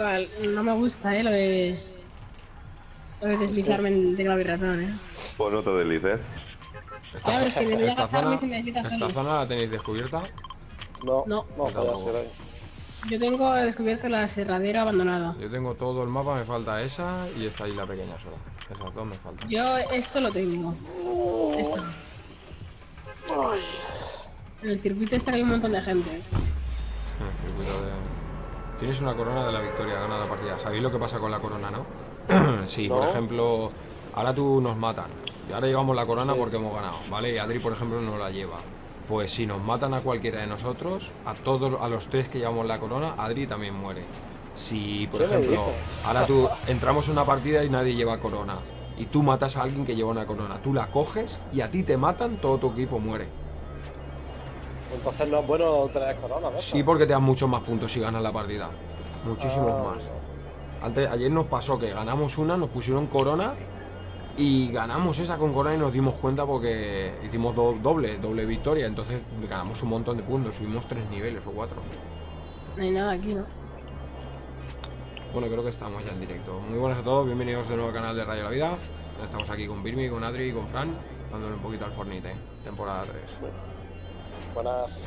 No me gusta, lo de deslizarme en teclado y ratón, Pues no te deslices. Ya, pero es que me voy a Esta agacharme zona, y se me desliza esta solo. zona la tenéis descubierta. No, No, vamos Yo para allá, si tampoco. queréis. yo tengo descubierto la aserradero abandonada. Yo tengo todo el mapa, me falta esa y esta isla pequeña solo. Esas dos me faltan. Yo esto lo tengo. Esto no. En el circuito este hay un montón de gente. En el circuito de... Tienes una corona de la victoria, gana la partida. ¿Sabéis lo que pasa con la corona, no? Sí, por No. ejemplo, ahora tú nos matan. Y ahora llevamos la corona Sí. porque hemos ganado, ¿vale? Y Adri, por ejemplo, no la lleva. Pues si nos matan a cualquiera de nosotros, a los tres que llevamos la corona, Adri también muere. Si, por ¿Qué me ejemplo, dices? ahora tú entramos en una partida y nadie lleva corona. Y tú matas a alguien que lleva una corona. Tú la coges y a ti te matan, todo tu equipo muere. Entonces no es bueno tener coronas, ¿ves? Sí, porque te dan muchos más puntos si ganas la partida. Muchísimos más. Ayer nos pasó que ganamos una, nos pusieron corona y ganamos esa con corona y nos dimos cuenta porque hicimos doble victoria. Entonces ganamos un montón de puntos, subimos 3 niveles o 4. No hay nada aquí, ¿no? Bueno, creo que estamos ya en directo. Muy buenas a todos, bienvenidos de nuevo al canal de Rayo la Vida. Estamos aquí con Birmi, con Adri y con Fran, dándole un poquito al Fortnite, temporada 3. Buenas.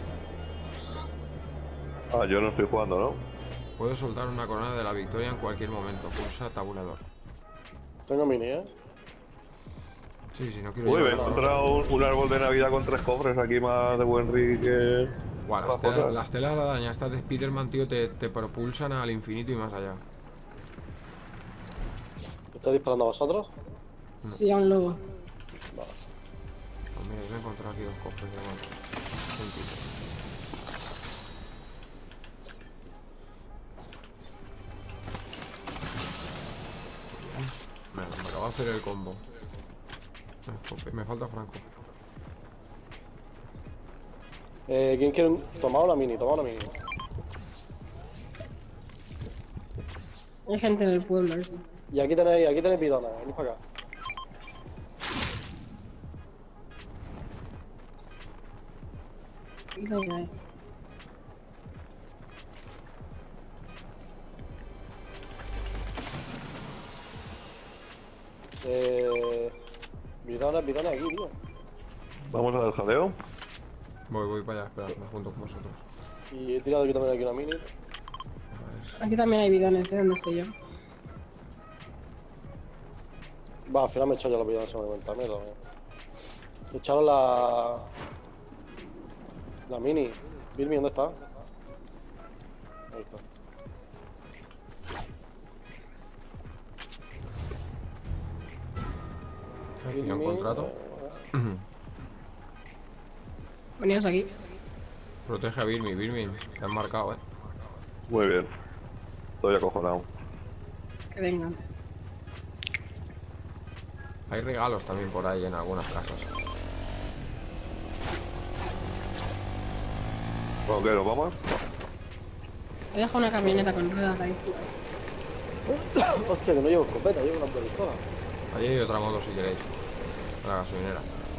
Ah, yo no estoy jugando, ¿no? Puedes soltar una corona de la victoria en cualquier momento, pulsa tabulador. Tengo mini, ¿eh? Sí, si no quiero Uy, me he llevar corona. encontrado un árbol de Navidad con 3 cofres aquí más de buen rig que... Bueno, las telas de araña estas de Spiderman, tío, te propulsan al infinito y más allá. ¿Estáis disparando a vosotros? Sí, a un lobo. Pues mira, yo he encontrado aquí 2 cofres de igual. Me acabo de hacer el combo. Me falta Franco. ¿Quién quiere tomar una mini? Toma una mini. Hay gente en el pueblo, eso. Y aquí tenéis bidones, venid para acá. Aquí no hay. Bidones aquí, tío. Vamos al jaleo. Voy para allá, espera, me junto con vosotros. Y he tirado aquí también una mini. Aquí también hay bidones, ¿dónde estoy yo? Va, al final me he echado ya los bidones, se me da cuenta, mierda. He echado la mini. Birmi, ¿dónde está? Ahí está. Aquí hay un contrato. Veníos aquí. Protege a Birmi, te han marcado, Muy bien. Estoy acojonado. Que vengan. Hay regalos también por ahí en algunas casas. Bueno, ¿qué? ¿Nos vamos? He dejado una camioneta con ruedas ahí. Hostia, que no llevo escopeta, llevo una pistola. Allí hay otra moto si queréis. A la gasolinera.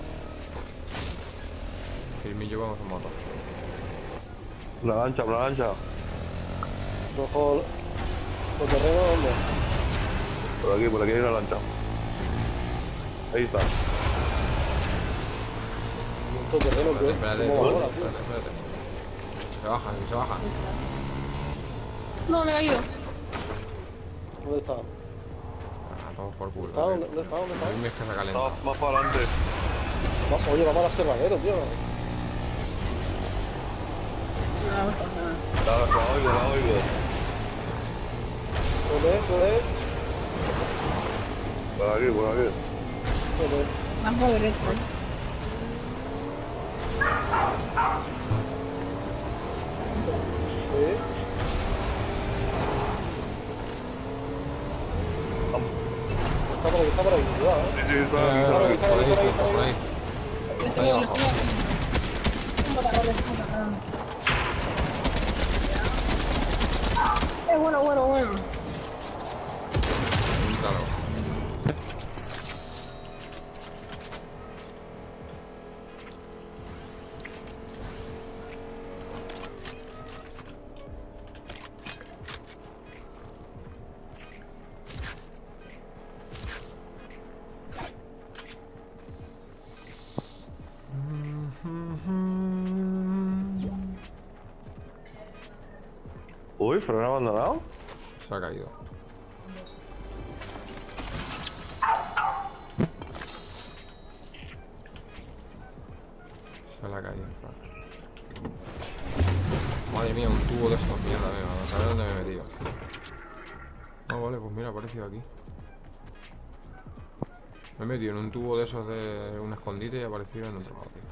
Birmi, llevamos en moto. Una lancha, una lancha. Cojo los terrenos, ¿dónde? Por aquí hay una lancha. Ahí está. Estos terrenos que Espérate, ¿cómo va ahora, tío? espérate. Se baja. No, me he caído. ¿Dónde está? Vamos por culo. ¿Dónde está? Birmi es que se ha calentado. Más para adelante. Oye, vamos a la serranero, tío. No, no pasa nada. La oigo. Suele. Por aquí. Van por derecho. Sí. Está por ahí, cuidado, Sí, está aquí. Claro, Por ahí, está ahí. por ahí. Estoy Ahí bien, abajo. estoy bien. Un botarrón, un botarrón. Bueno. Apúntalo. Uy, ¿fueron abandonados? Se ha caído. Se le ha caído, Fran. Madre mía, un tubo de estos, mierda, a saber dónde me he metido. Ah, vale, pues mira, ha aparecido aquí. Me he metido en un tubo de esos de un escondite y ha aparecido en otro lado, tío.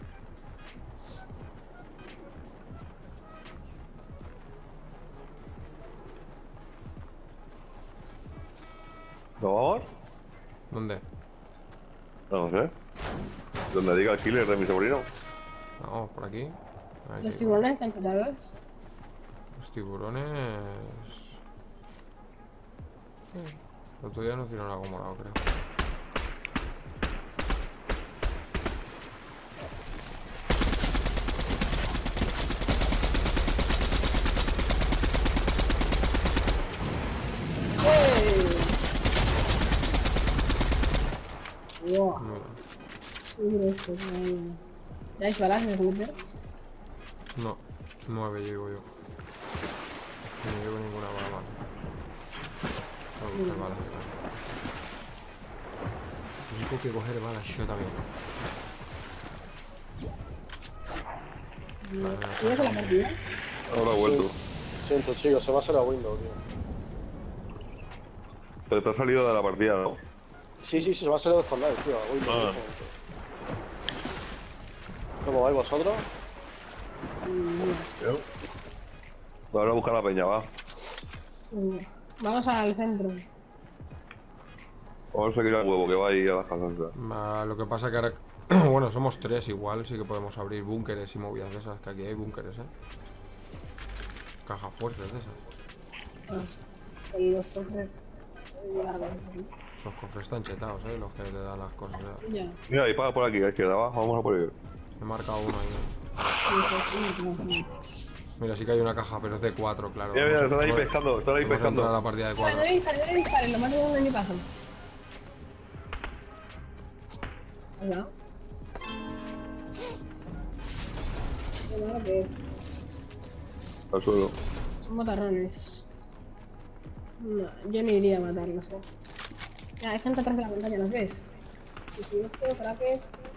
¿Nos vamos? ¿Dónde? No sé. Donde diga el killer de mi sobrino. Vamos, por aquí. Ahí, Los tiburones están setados. Los tiburones... El otro día nos dieron algo morado, creo. Wow. Mira. ¿Ya hay balas en el Twitter? No, 9 llevo yo. No llevo ninguna bala más. No buscar balas. Tengo que coger balas yo también. ¿Tienes la partida? Ahora he vuelto. Siento, chicos, se va a hacer la window, tío. Pero te has salido de la partida, ¿no? Sí, se va a hacer de Fortnite, tío. La window, Ah. ¿Cómo vais vosotros? Ahora a buscar la peña, va. Vamos al centro. Vamos a seguir al huevo, que va ahí a las casas. Lo que pasa que ahora... bueno, somos 3 igual, sí que podemos abrir búnkeres y movidas de esas, que aquí hay búnkeres, Cajas fuertes de esas. Los cofres largos. Esos cofres están chetados, los que te dan las cosas. Ya. Mira, ahí para por aquí, a la izquierda, va. Vamos a por ahí. He marcado uno ahí. Mira, sí que hay una caja, pero es de 4, claro. Mira, están ahí pescando, están ahí Vamos a entrar a pescando. la partida de 4. No le disparen, lo mato con un añipazo. Hola. ¿Qué es? Al suelo. Son motarrones. No, yo no iría a matarlos, Mira, hay gente atrás de la montaña, ¿los ves? Y si esto, ¿para qué?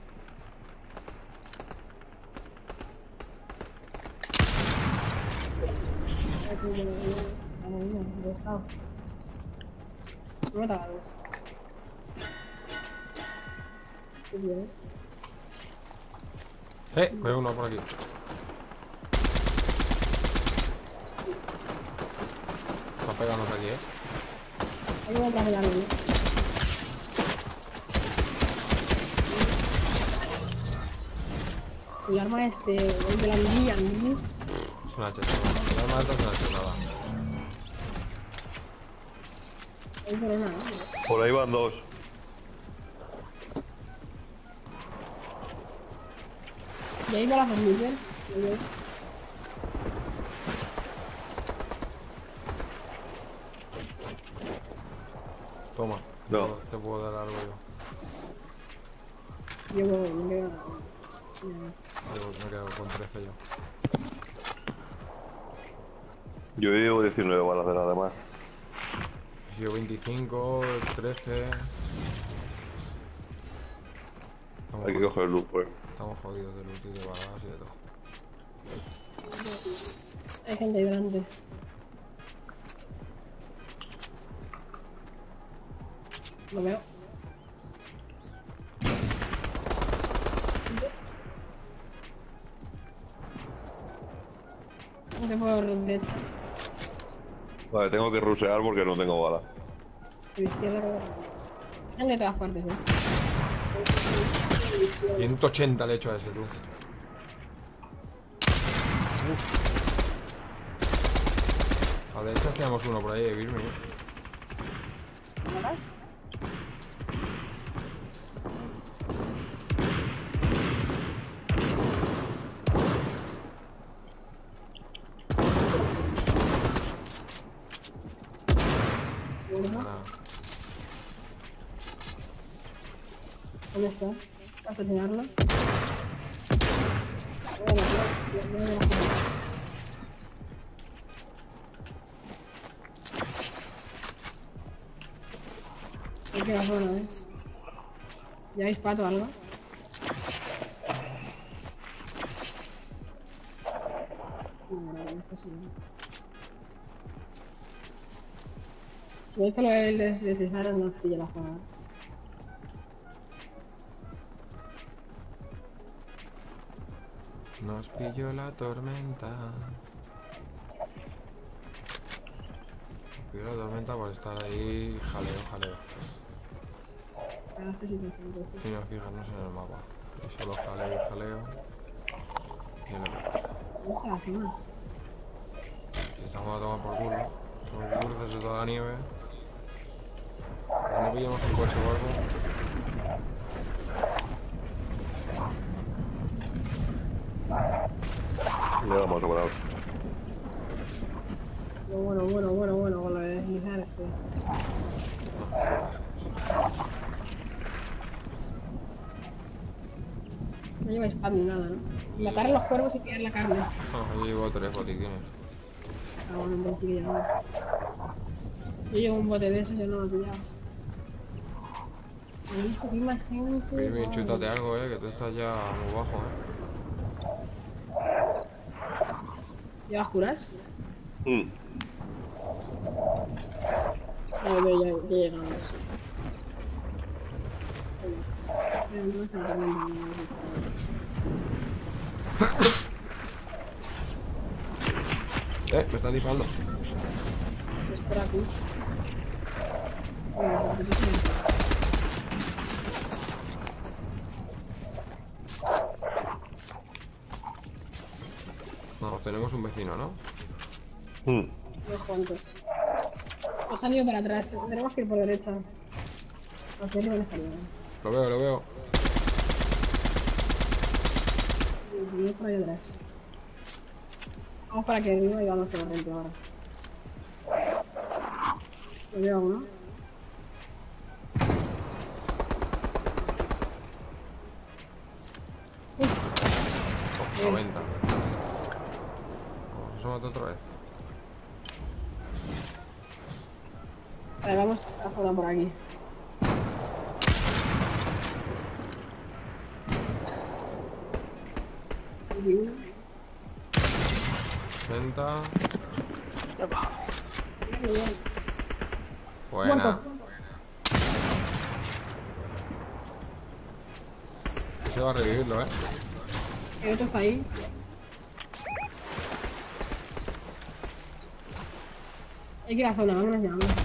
No me tapas. Qué bien. Veo uno por aquí. Está pegándonos aquí, Hay uno atrás de la luna. Si el arma es de la mirilla, Es una chetada. El arma alta es una chetada. hay por una, Por ahí van dos. Y ahí va la familia. Toma. No. Te puedo dar algo yo. Yo me quedo. Me quedo con 13 yo. Yo llevo 19 balas de nada más. Yo 25, 13. Hay que coger el loot, pues. Estamos jodidos de loot y de balas y de todo. Hay gente ahí delante. Lo veo. Gente por derecha. Vale, tengo que rusear porque no tengo balas. Por izquierda. Gente de todas partes, 180 le he hecho a ese, tú. A la derecha tenemos uno por ahí de Birmi. ¿Verdad? Nada. ¿Dónde está? ¿A asesinarlo? que va solo, ¿Lleváis pato o algo? No, esto sí. Si hay que lo de César, no pilla la jugada. Nos pilló la tormenta. Nos pilló la tormenta por estar ahí jaleo. Y no fijarnos en el mapa. Y solo jaleo. Y es lo que pasa. Estamos a tomar por culo. Somos cruces de toda la nieve. No pillamos un coche o algo. Ya vamos a parar. Bueno, con lo de deslizar estoy. No lleváis pan ni nada, ¿no? Matar a los cuervos y pillar la carne. Yo llevo 3 botiquines. Ah, bueno, entonces sí que llevo. Yo llevo un bote de esos, yo no lo he pillado. He visto que hay más gente. Pirmin, chútate algo, que tú estás ya muy bajo, ¿Llevas curas? Mm. A ver, ya llegamos. Pero no está tremendo. Me están disparando. Es por aquí. No, tenemos un vecino, ¿no? Mm. Unos cuantos. Nos han ido para atrás. Tenemos que ir por derecha. Hacia arriba no está bien. Lo veo. Y por ahí atrás. Vamos para aquí arriba y vamos por la frente ahora. Lo veo a uno. Oh, 90. Eso mata otra vez. Vale, vamos a jugar por aquí. Aquí uno. 60. Muy bien. Buena. Muerto. Se va a revivirlo, El otro está ahí. Hay que ir a la zona, vámonos ya, vámonos.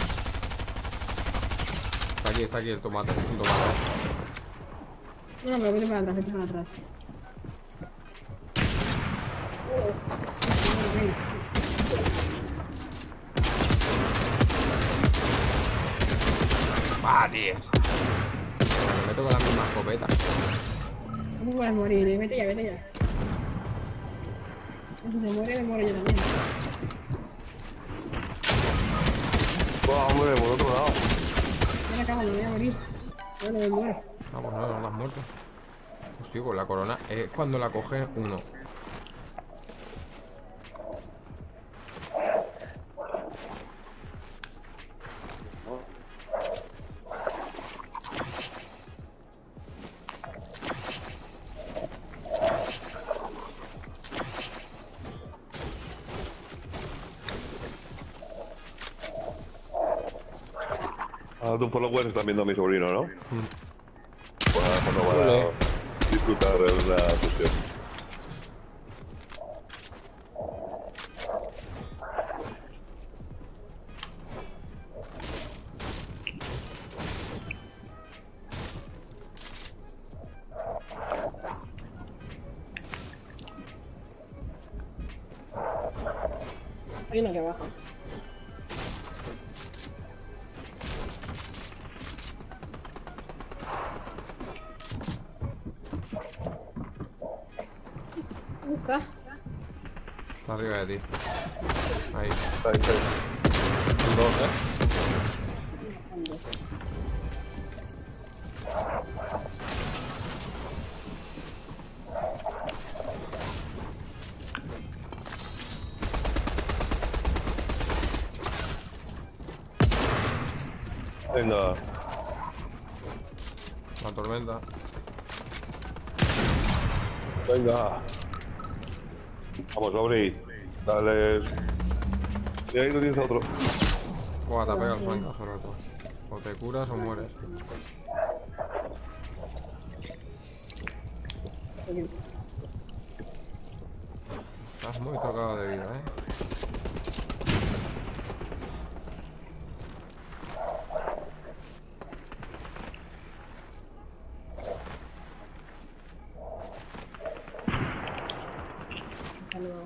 Está aquí el tomate. Un tomate. No, pero vete para atrás, ¡Ah, tío! Me meto con la misma escopeta. No puedes morir, vete ya. Si se muere, me muero yo también. Hombre, por otro lado. Ya me cago, me voy a morir. Bueno, me muero. Ah, pues no has muerto. Hostia, con la corona es cuando la coge uno. Ah, tú por lo bueno estás viendo a mi sobrino, ¿no? Cuando van Ole. a disfrutar de una sesión. Hay una que baja. ¿Dónde está? Está arriba de ti. Ahí. Ahí. Un 2, Venga. La tormenta. Venga. Vamos, Obri. Dale. Y ahí no tienes a otro. Buah, te ha pegado el flancazo roto. O te curas o mueres. Estás muy tocado de vida, ¿eh? Hasta luego.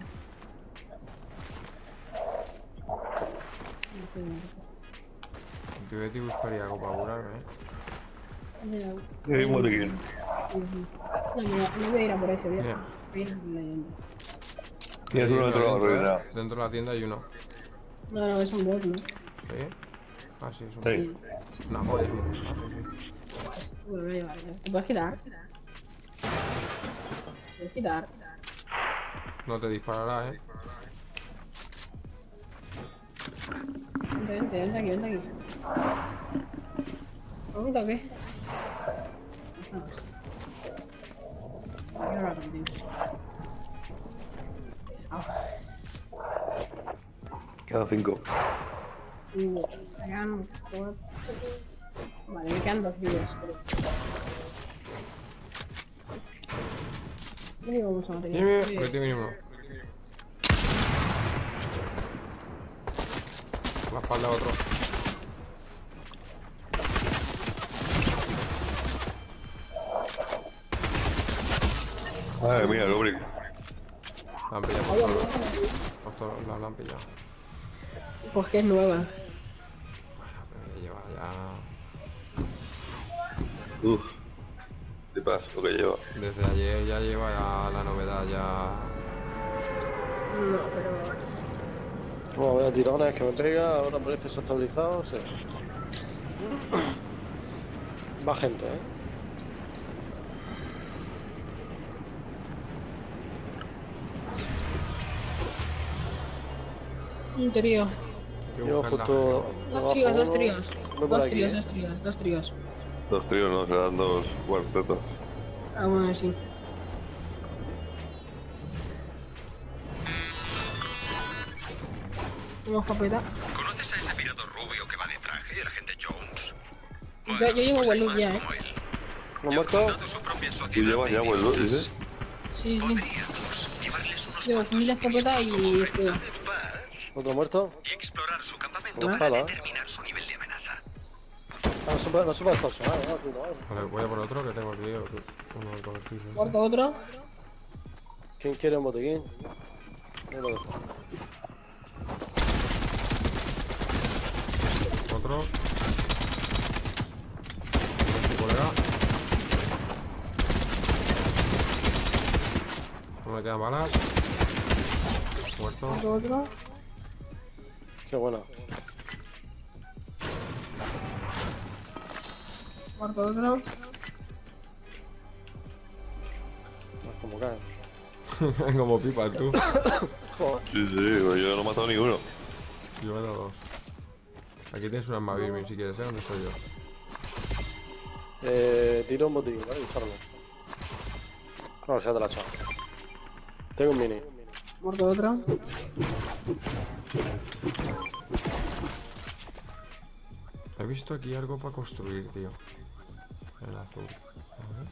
Yo Betty buscaría algo para curarme, ¿eh? Mira, Y ahí un botiquín. no, no voy a ir a por ese, voy a Mira. ir a leyendo. Tienes uno dentro de la ruina. Dentro de la tienda hay uno. No, es un bot, ¿no? ¿Sí? Ah, sí, es un Sí. Una joya, es un... Ah, sí, sí. Me lo voy a llevar. ¿Te puedes quitar? ¿Puedes quitar? No te disparará, ¿eh? Vente aquí. ¿Un toque? Ahora lo contigo. Pesado. Quedan 5. Me quedan 4. Vale, me quedan 2 vídeos, creo. Y vamos a matar. Dime, porque tiene uno. La espalda otro. Madre mía, Obri. La han pillado por todos lados, la han pillado. Pues que es nueva. Bueno, pero lleva ya... Uff. Flipas lo que lleva. Desde ayer ya lleva ya la novedad ya... No, pero... Bueno, vaya tirones que me pega, ahora parece que se ha estabilizado, sí. Va gente, ¿eh? Un trío. Hay que Yo buscar la- justo... Dos abajo tríos, uno, dos tríos. voy por Dos aquí, tríos, ¿eh? dos tríos, dos tríos. Dos tríos, no, serán dos cuartetos. Ah, bueno, sí. Una escopeta. ¿Conoces a ese pirata rubio que va de traje, el agente Jones? Yo llevo pues hay buen look más ya, como él. ¿No Ya ha muerto? fundado su propia ¿Tú sociedad llevas ya de vuelo, piratas. dices? Sí, sí. Podríamos llevarles unos Llevo cuantos fusil de escopeta suministros y como escudo. regla de paz ¿Otro muerto? y explorar su campamento Dos para balas. determinar su nivel de amenaza. Ah, no se puede extorsionar, ¿no? Sí, no. Vale, voy a por otro que tengo aquí. Uno de convertirse. Muerto otro. ¿Quién quiere un botiquín? Yo lo dejo. Otro. Este colega. No me quedan balas. Muerto. Muerto otro. Qué buena. Muerto otro. Más como caen. Como pipa tú. Joder. Sí, sí, pues yo no he matado ni uno. Yo me he dado dos. Aquí tienes un arma Birmin si quieres, ¿eh? ¿Dónde estoy yo? Tiro un botiquín, ¿vale? Dispáralo. No, se ha la echado. Tengo un mini. Muerto otro. He visto aquí algo para construir, tío. El azul. A ver.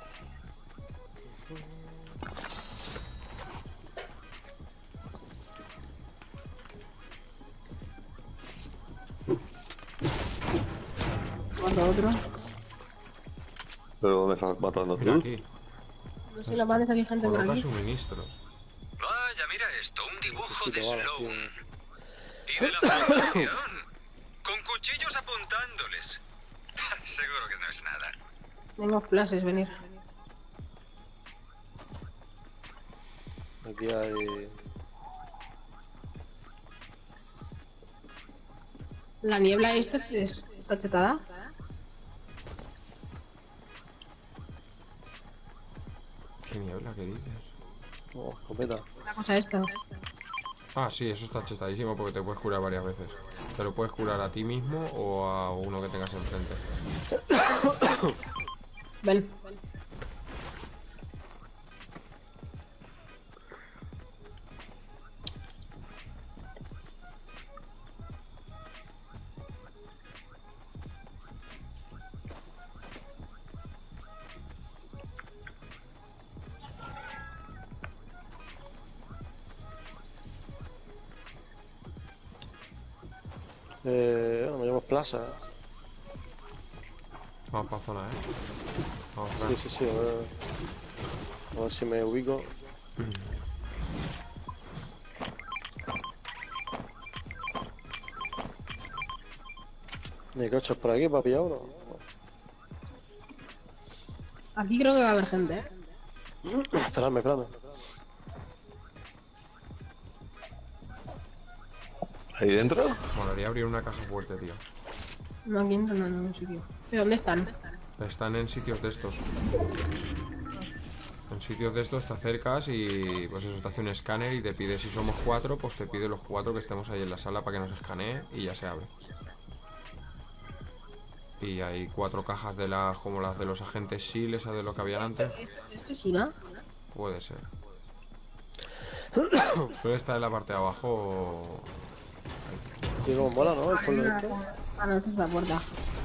Muerto otro. ¿Pero dónde estás matando Mira tú? aquí. No sé, la van a salir gente por Coloca aquí. suministros. Vaya, mira esto, un dibujo de Necesito balas, Sloan. tío. Y de la Federación. Con cuchillos apuntándoles. Seguro que no es nada. Tengo flashes, venir. Aquí hay... La niebla esta está chetada. ¿Qué niebla? ¿Qué dices? Oh, escopeta. La cosa esta. Ah, sí, eso está chetadísimo porque te puedes curar varias veces. Te lo puedes curar a ti mismo o a uno que tengas enfrente. Ven. Bueno, me llamo Plaza. Vamos para zona, Vamos, Sí, Fran. sí, sí, a ver si me ubico. ¿Hay coches por aquí para pillar uno? Aquí creo que va a haber gente, ¿eh? Esperadme, esperadme. ¿Ahí dentro? Molaría abrir una caja fuerte, tío. No, aquí no, no, no, sitio. ¿De dónde están? Están en sitios de estos. En sitios de estos te acercas y pues eso, te hace un escáner y te pide, si somos 4, pues te pide los 4 que estemos ahí en la sala para que nos escanee y ya se abre. Y hay 4 cajas de las como las de los agentes SEAL, esas de lo que habían antes. ¿Esto es una? Puede ser. Suele estar en la parte de abajo. Tío, como mola, ¿no? El pueblo este. Ah, no, esta es la puerta.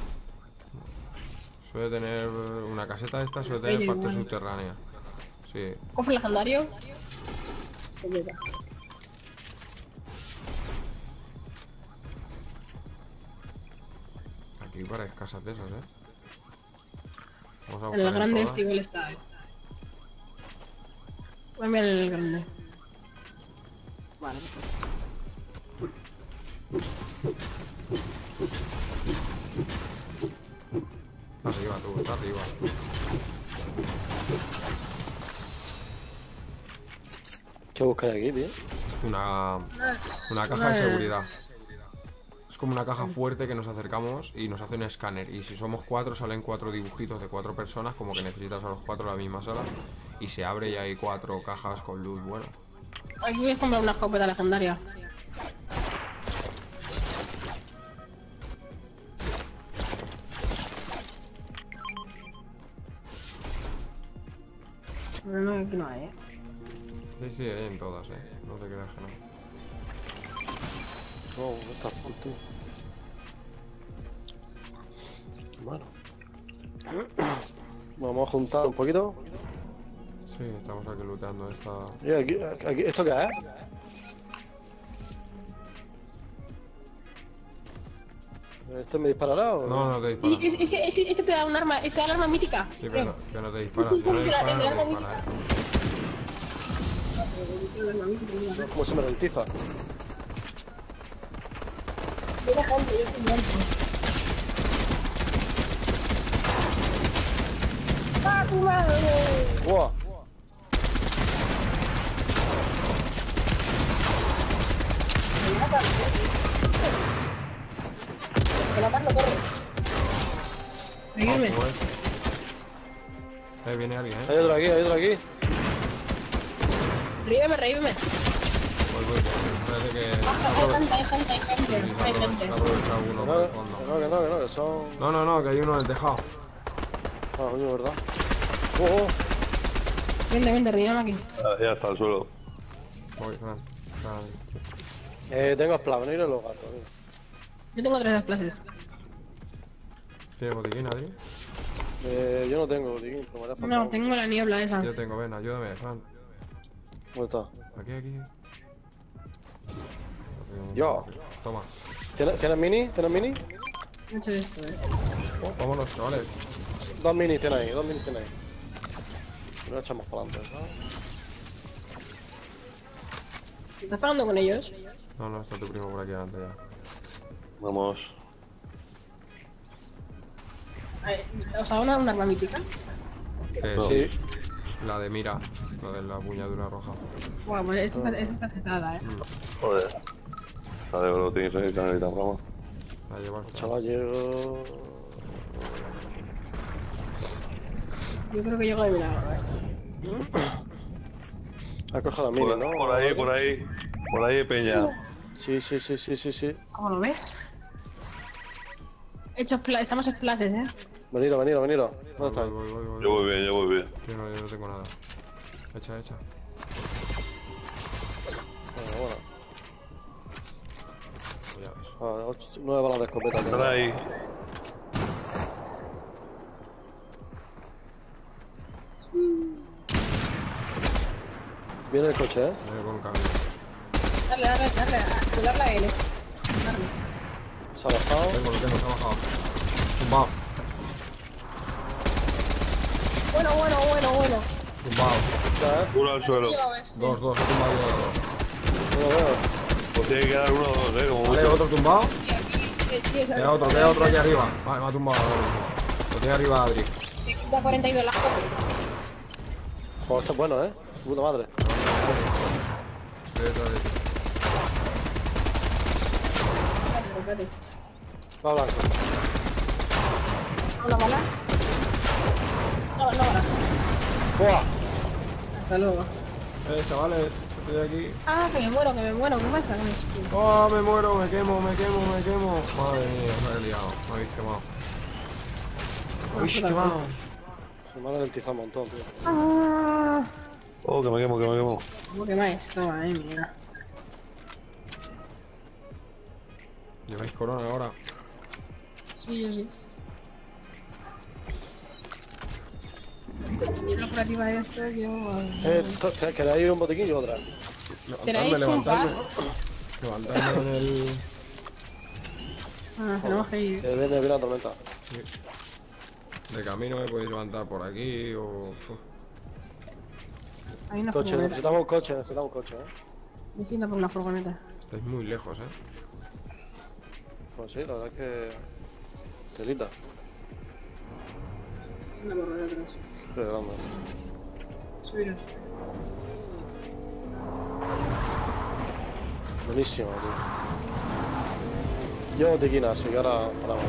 Suele tener una caseta de esta, suele tener Oye, parte igual. subterránea. Sí. Cofre legendario. Aquí hay varias casas de esas, Vamos a En buscar el grande todas. este igual está, Voy a mirar el grande. Vale, perfecto. Está arriba, tú, está arriba. ¿Qué buscáis aquí, tío? Una caja de seguridad. Es como una caja fuerte que nos acercamos y nos hace un escáner. Y si somos 4, salen 4 dibujitos de 4 personas, como que necesitas a los 4 en la misma sala. Y se abre y hay 4 cajas con luz, bueno. Aquí voy a comprar una escopeta legendaria. No, aquí no hay, Sí, sí, hay en todas, No te creas que no. No, no está full, tío. Bueno. Vamos a juntar un poquito. Sí, estamos aquí looteando esta... Y aquí, ¿esto qué es? ¿Esto me disparará o No, no te dispara. Este te da un arma, este da el arma mítica. Sí, pero no, que no te dispara. Sí, Si no sí, dispara, la no te tengo, dispara, ¿Cómo se me ralentiza? ¡Buah! Seguidme. Viene alguien, Hay otro aquí, hay otro aquí. Revíveme. Voy. Parece que... Hay gente. Hay Se gente. aprovecha uno por el fondo. Que son... No, que hay uno en el tejado. Ah, coño, ¿verdad? ¡Oh! Vente, revíveme aquí. Ya está al suelo. Voy, Fran. Tengo esplavenir en los gatos, tío. Yo tengo 3 clases. ¿Tienes botiquín, Adri? Yo no tengo botiquín, pero me hará falta No, uno. tengo la niebla esa. Yo tengo, ven, ayúdame, Fran. ¿Dónde está? Aquí. Yo. Toma. ¿Tienes mini? ¿Tienes mini? No he hecho esto, Vámonos, chavales. 2 minis tienes ahí, 2 minis tienes ahí. Y lo echamos para adelante, ¿sabes? ¿Estás pagando con ellos? No, está tu primo por aquí adelante ya. Vamos. ¿Os hago una arma mítica? No. Sí. La de mira, la de la puñadura roja. Guau, pues esta está chetada, Joder. La de oro tienes ahí, canelita broma. La llevas. Chaval, llego... Yo creo que llego de milagro, A coger la mini, ¿no? Por ahí. Por ahí, Peña. Sí. ¿Cómo lo ves? Estamos splates, Venido. ¿Dónde estáis? Voy. Yo voy bien, yo voy bien. Yo no tengo nada. Echa. Bueno. Pues ya ves. 9 balas de escopeta. Están ahí. Viene el coche, ¿eh? Voy con camino. Dale, cuidar la L. Se ha bajado. Lo tengo, se ha bajado. Tumbado. Bueno. Tumbado. Ya, ¿eh? Uno al suelo. Dos, he tumbado yo. No lo veo. Pues tiene que dar uno o dos, Como Vale, mucho. otro tumbado. Sí, Queda otro aquí arriba. Vale, me ha tumbado. Lo tiene arriba Adri. 42 las cosas. Joder, esto es bueno, ¿eh? Puta madre. Estoy detrás de ti. Espérate. Va blanco. ¿Una bala? No bala. ¡Buah! Hasta luego. Chavales, estoy aquí. Ah, que me muero. ¿Qué pasa con esto? Oh, me muero, me quemo. Madre mía, me he liado. Me habéis quemado. Me habéis quemado. Se me ha ralentizado un montón, tío. Ah, Oh, que me quemo. ¿cómo quema esto? Madre mía. Lleváis corona ahora. Sí, yo sí. Yo la operativa de esto, ¿Queréis un botiquín y otra? ¿Tenéis un Levantarme en el... Ah, tenemos que ir. Que viene la tormenta. De camino me podéis levantar por aquí o... Hay una Coche, furgoneta. necesitamos un coche, ¿eh? Me siento por una furgoneta. Estáis muy lejos, Pues sí, la verdad es que... Telita. Una por detrás. Qué grande. Subiros. Buenísimo, tío. Yo botiquín, así que ahora paramos.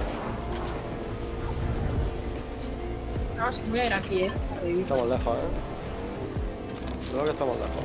No, sí, voy a ir aquí, Arriba. Estamos lejos, Creo que estamos lejos.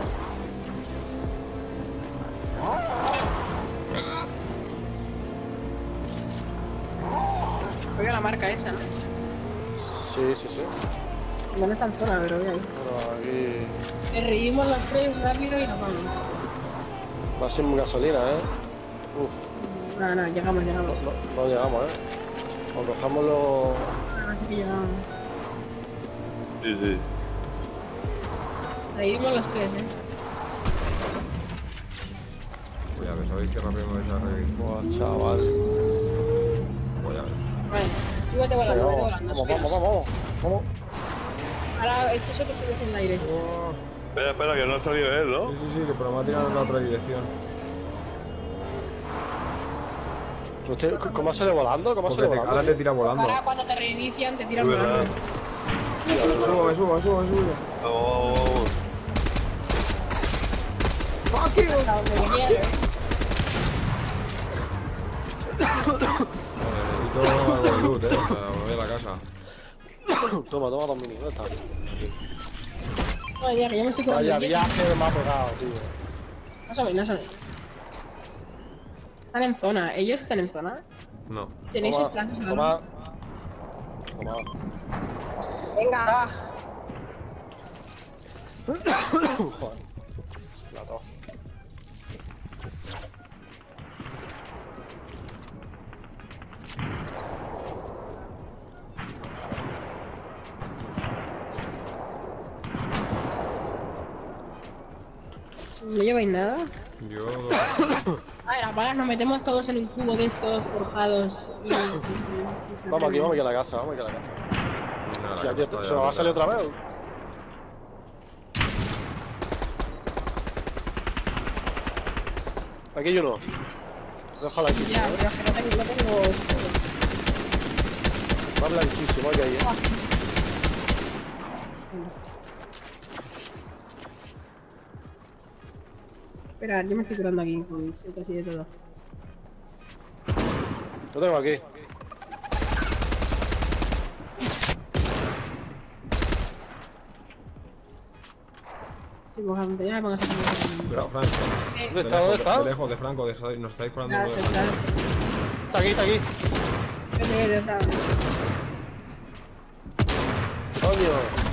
Voy a la marca esa, ¿no? Sí. No está en zona, pero voy a ir. Bueno, aquí... Le reímos los tres rápido y nos vamos. Va sin gasolina, Uf, No, llegamos. no llegamos, O cojamos los... Así que llegamos. Sí. Reímos los tres, Pues ya ves, sabéis que rápido me vais a reír. Buah, chaval. Pues ya ves. Vale, tú vete volando, Vamos. Ahora es eso que subes en el aire. Espera, que no ha salido él, ¿no? Sí, que pero me ha tirado en la otra dirección. ¿Usted, ¿Cómo sale volando? ¿Cómo sale Porque ahora volando? te tira volando. Ahora cuando te reinician te tiran Es verdad. volando. Me subo. Vamos. Hasta donde venías. Necesito algo de loot, para volver a la casa. Toma 2 mini, ¿dónde está? Madre mía, que yo me estoy curando. Vaya viaje me ha pegado, tío. Más o menos. Están en zona. ¿Ellos están en zona? No. ¿Tenéis el plan? Toma. Venga, va. Joder. La tos. ¿No lleváis nada? Yo... A ver, apagas, nos metemos todos en un cubo de estos forjados y... Vamos aquí a la casa, Nada, Ya, que tío, está ¿se ya nos va a salir loca. otra vez? Aquí hay uno. Déjala aquí. Ya, pero es que no tengo... Va blanquísimo aquí ahí, Espera, yo me estoy curando aquí con setas y de todo. Lo tengo aquí. Sí, pues cuando ya me pongas aquí. Cuidado, Franco. ¿Dónde está? ¿Dónde está? De lejos, de Franco, nos estáis curando uno de Está, Franco. Está aquí. Vete, está. coño.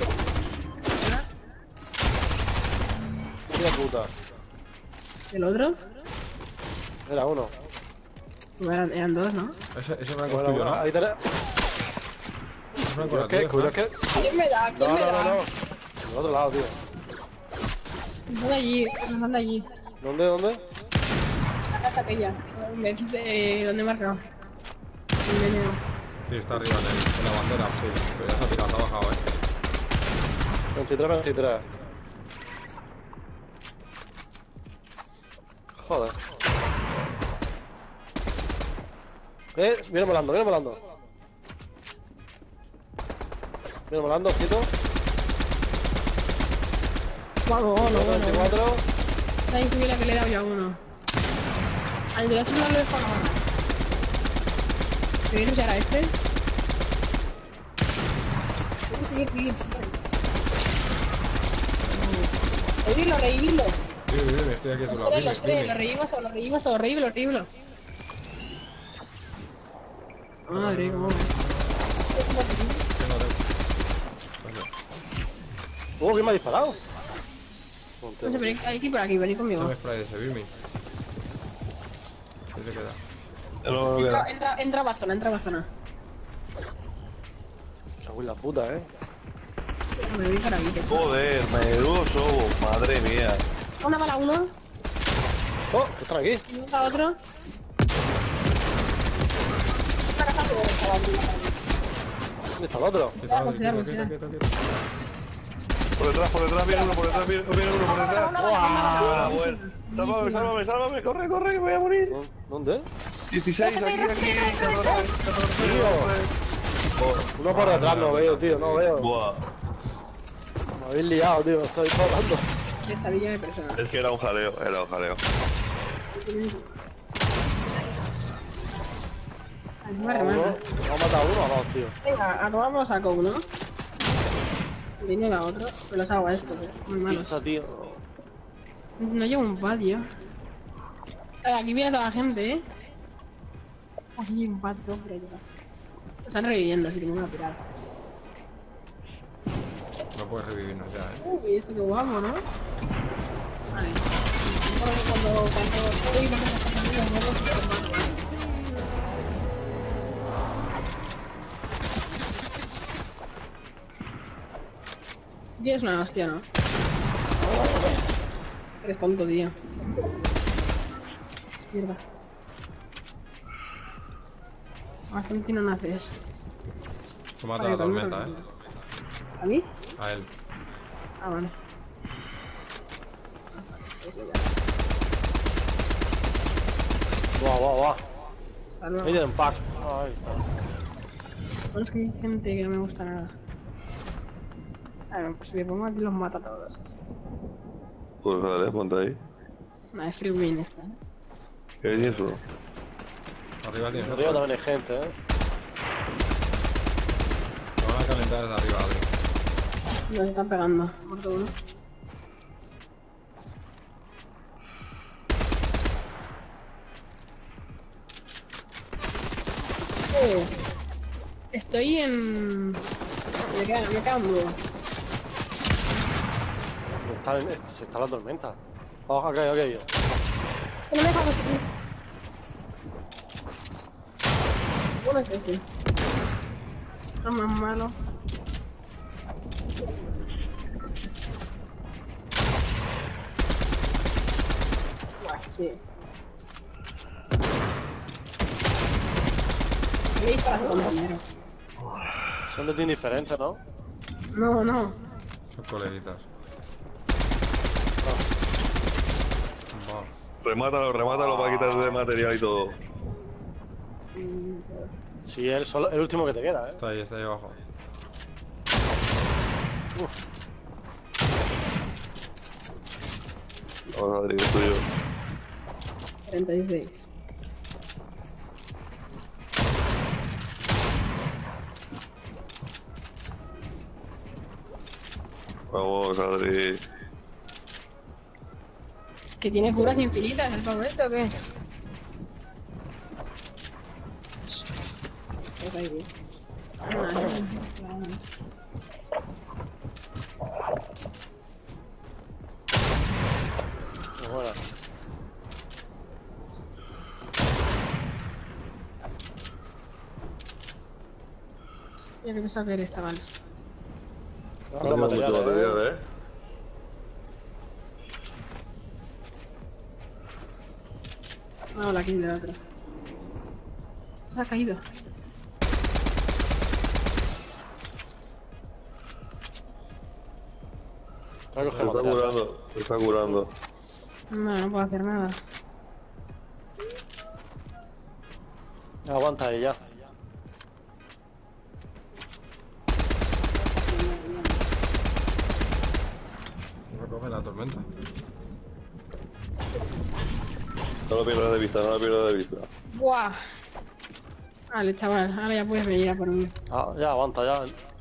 Mira puta. ¿El otro? Era uno. Eran dos, ¿no? Ese Franco es Bueno, tuyo, ¿no? ahí tenés. Ese Franco Cuidado era que, tuyo, cuidado Fran. que. ¿Quién me da? ¿Quién No, me no, da? no, no. Del otro lado, tío. Están allí, están allí. ¿Dónde, dónde? La casa aquella. ¿Dónde he marcado? El veneno. Sí, está arriba en la bandera, sí. Pero ya se ha tirado, se ha bajado, 23, 23. Joder. Viene volando, viene volando. Viene volando, ojito. Vamos, bueno. 24. Está ahí la que le he dado yo a uno. Al de la otra no lo he dejado nada. ¿Te viene a usar a este? Sigue. Revivirlo. Sí, estoy aquí a tu lado. Los tres, lo revivimos todo, revívelo. Madre, cómo. ¿Quién me ha disparado? No sé, pero hay que ir por aquí, venid conmigo. No me spray de ese Birmi. ¿Qué te queda? Ya no me queda. Entra a zona. Cago en la puta, Me voy para aquí. Joder, menudo madre mía. Una bala uno, Oh, que están aquí. otra otro. Una casa todo, chaval. ¿Dónde está el otro? Cuidado. Por detrás viene uno, por detrás. Una Buena. Sálvame, corre, que voy a morir. ¿Dónde? 16, aquí. Uno por detrás no veo, tío, no veo. Buah, Me habéis liado, tío, estoy disparando. Pesadilla de persona. es que era un jaleo. Uno, me ha matado uno a dos, tío. Venga, a tomar saco uno. Viene la otra, pero los hago a estos, muy malos. Pizza, tío. No llevo un pad, tío. Aquí viene toda la gente, Aquí hay un pad, pero ya. Están reviviendo, así que me voy a pirar. No puedes revivirnos ya, Uy, esto qué guapo, ¿no? Vale. Cuando uy, no tengo que salir, no. Tienes una hostia, ¿no? Eres tonto, tío. Mierda. Argentino no hace eso. Se mata la tormenta, ¿A mí? A él. Ah, vale. Buah. Hasta luego. Ahí tienen pack. Ahí está. Bueno, es que hay gente que no me gusta nada. A ver, pues si me pongo aquí los mato a todos. Pues dale, ponte ahí. Nada, es free win esta. ¿Qué es eso? Arriba tienes Arriba otro. también hay gente, Te van a calentar desde arriba, Adri. Nos están pegando, muerto uno. Estoy en... Me quedan dos. Se está la tormenta. Oh, ok. No me deja construir. Bueno, es ese. No más malo. Buah, sí. Me disparas, compañero. Son de team diferentes, ¿no? No. Son coleguitas. Va. Remátalo para quitarle material y todo. Sí, el último que te queda, Está ahí abajo. Uf. Vamos, Adri, es tuyo. 36. Vamos, Adri. ¿Que tiene curas infinitas el favorito o qué? Pues ahí, tío. Ya que pensaba que era esta, vale. Ahora los Mucho materiales, material, ¿eh? No, la aquí de la otra. Se ha caído. Voy a Se coger está material. curando, se está curando. No, no puedo hacer nada. Aguanta ahí ya. No coge la tormenta. No lo pierdas de vista, no lo pierdas de vista. ¡Buah! Vale, chaval, ahora ya puedes venir a por mí. Ah, ya, aguanta ya.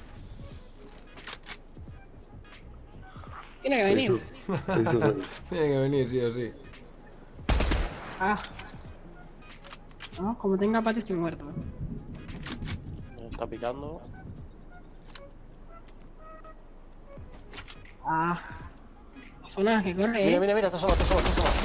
Tiene que venir. Tiene que venir, sí o sí. Ah. No, como tenga pate estoy muerto. Me está picando. Ah. Zona que corre, Mira, eh. mira, mira, está solo, está solo, está solo.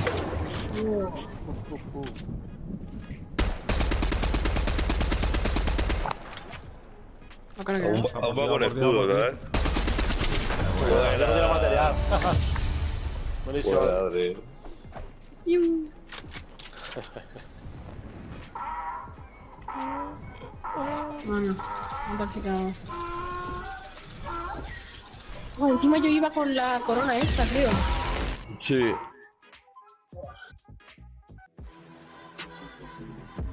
No creo que Aún no. va con escudo, ¿sabes? Ya no tiene material. Buenísimo. Buena, Adri. Iu. Bueno, intoxicado. Oh, encima yo iba con la corona esta, creo. Sí.